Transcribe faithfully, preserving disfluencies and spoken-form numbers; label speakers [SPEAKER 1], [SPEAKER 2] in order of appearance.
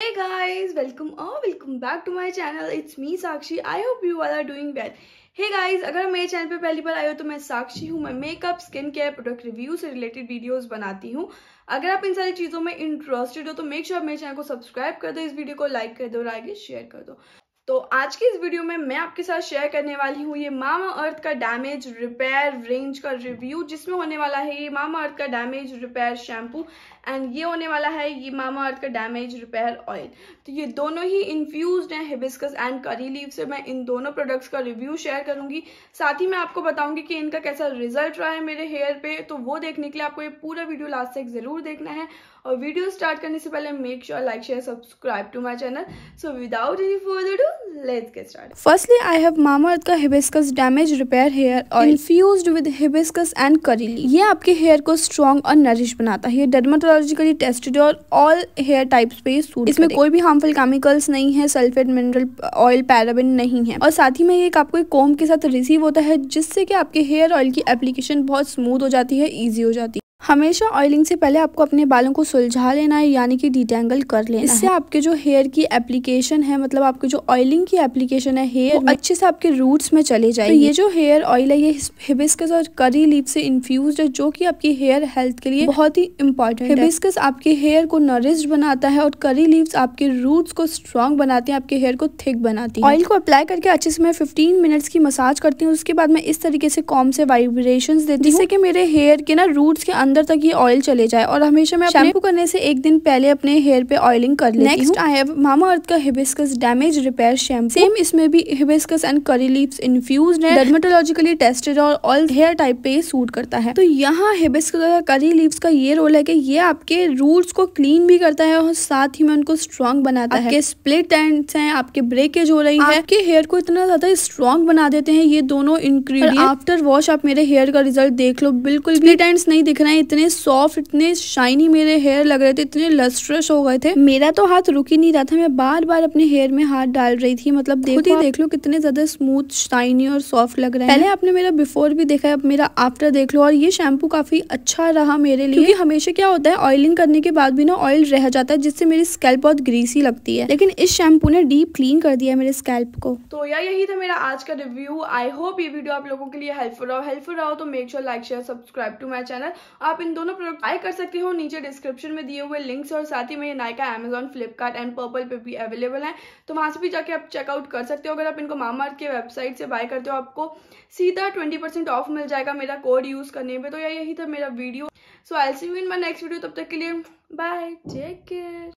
[SPEAKER 1] Hey guys, welcome or welcome back to my channel. It's me Sakshi. I hope you all are doing well. Hey guys, अगर मेरे channel पे पहली बार आए हो तो मैं साक्षी हूँ। मैं makeup, skin care, product review से रिलेटेड वीडियोस बनाती हूँ। अगर आप इन सारी चीज़ों में इंटरेस्टेड हो तो मेक श्योर मेरे चैनल को सब्सक्राइब कर दो, इस वीडियो को लाइक कर दो और आगे शेयर कर दो। तो आज की इस वीडियो में मैं आपके साथ शेयर करने वाली हूँ ये मामा अर्थ का डैमेज रिपेयर रेंज का रिव्यू, जिसमें होने वाला है ये मामा अर्थ का डैमेज रिपेयर शैम्पू एंड ये होने वाला है ये मामा अर्थ का डैमेज रिपेयर ऑयल। तो ये दोनों ही इन्फ्यूज्ड हैं हिबिस्कस एंड करी लीव से। मैं इन दोनों प्रोडक्ट्स का रिव्यू शेयर करूंगी, साथ ही मैं आपको बताऊंगी कि इनका कैसा रिजल्ट रहा है मेरे हेयर पे। तो वो देखने के लिए आपको ये पूरा वीडियो लास्ट तक जरूर देखना है। और वीडियो स्टार्ट करने से पहले make sure like share subscribe to my channel. So without any further ado, let's get started. Firstly, I have Mamaearth का hibiscus damage repair hair oil infused with hibiscus and curry leaf। ये आपके hair को strong और nourish बनाता है। ये dermatologically tested और all hair types पे सूट। इसमें कोई भी हार्मफुल केमिकल्स नहीं है, सल्फेट, मिनरल ऑयल, पैराबेन नहीं है। और साथ ही में ये आपको एक कोम के साथ रिसीव होता है, जिससे कि आपके हेयर ऑयल की एप्लीकेशन बहुत स्मूथ हो जाती है, ईजी हो जाती है। हमेशा ऑयलिंग से पहले आपको अपने बालों को सुलझा लेना है, यानी कि डिटेंगल कर लेना है। इससे आपके जो हेयर की एप्लीकेशन है, मतलब आपके जो ऑयलिंग की एप्लीकेशन है हेयर में, अच्छे से आपके रूट्स में चले जाएगी। तो ये जो हेयर ऑयल है ये हिबिस्कस और करी लीफ से इन्फ्यूज्ड है, जो कि आपकी हेयर हेल्थ के लिए बहुत ही इंपॉर्टेंट है। हिबिस्कस आपके हेयर को नरिश्ड बनाता है और करी लीव्स आपके रूट्स को स्ट्रॉन्ग बनाते हैं, आपके हेयर को थिक बनाती है। ऑयल को अप्लाई करके अच्छे से मैं फिफ्टीन मिनट्स की मसाज करती हूँ। उसके बाद मैं इस तरीके से कॉम से वाइब्रेशंस देती हूँ, जिससे कि मेरे हेयर के ना रूट्स के अंदर तक ये ऑयल चले जाए। और हमेशा मैं शैम्पू करने से एक दिन पहले अपने हेयर पे ऑयलिंग कर लेती हूँ। नेक्स्ट आई हैव मामाअर्थ का hibiscus damage repair shampoo. Same इसमें भी hibiscus and curry leaves infused है, डर्माटोलॉजिकली टेस्टेड और ऑल हेयर टाइप पे सूट करता है। तो यहाँ हिबिस्कस और करी लीव्स का ये रोल है कि ये आपके रूट्स को क्लीन भी करता है और साथ ही में उनको स्ट्रॉन्ग बनाता है। आपके स्प्लिट एंड्स हैं, आपके ब्रेकेज हो रही है, आपके हेयर को इतना ज्यादा स्ट्रॉन्ग बना देते हैं ये दोनों इंग्रेडिएंट। आफ्टर वॉश आप मेरे हेयर का रिजल्ट देख लो, बिल्कुल स्प्लिट एंड्स नहीं दिख रहे हैं, इतने सॉफ्ट, इतने शाइनी मेरे हेयर लग रहे थे, इतने लस्ट्रस हो गए थे। मेरा तो हाथ रुक ही नहीं रहा था, मैं बार बार अपने हेयर में हाथ डाल रही थी। मतलब देखो ही देख लो कितने ज्यादा स्मूथ, शाइनी और सॉफ्ट लग रहे हैं। पहले आपने मेरा बिफोर भी देखा है, अब मेरा आफ्टर देख लो। और ये शैम्पू काफी अच्छा रहा मेरे लिए, क्योंकि हमेशा क्या होता है ऑयलिंग करने के बाद भी ना ऑयल रह जाता है, जिससे मेरी स्कैल्प बहुत ग्रीसी लगती है। लेकिन इस शैम्पू ने डीप क्लीन कर दिया मेरे स्कैल्प को। तो यार यही था मेरा आज का रिव्यू। आई होप ये वीडियो आप लोगों के लिए हेल्पफुल रहा हेल्पफुल रहा हो तो make sure like share subscribe to my channel. आप इन दोनों प्रोडक्ट बाय कर सकते हो नीचे डिस्क्रिप्शन में दिए हुए लिंक्स, और साथ ही में ये नायका, अमेजॉन, फ्लिपकार्ट एंड पर्पल पे भी अवेलेबल है, तो वहां से भी जाके आप चेकआउट कर सकते हो। अगर आप इनको मामाअर्थ के वेबसाइट से बाय करते हो आपको सीधा ट्वेंटी परसेंट ऑफ मिल जाएगा मेरा कोड यूज करने पे। तो यार यही था मेरा video. So I will see you in my next video. तब तक के लिए बाय, टेक केयर।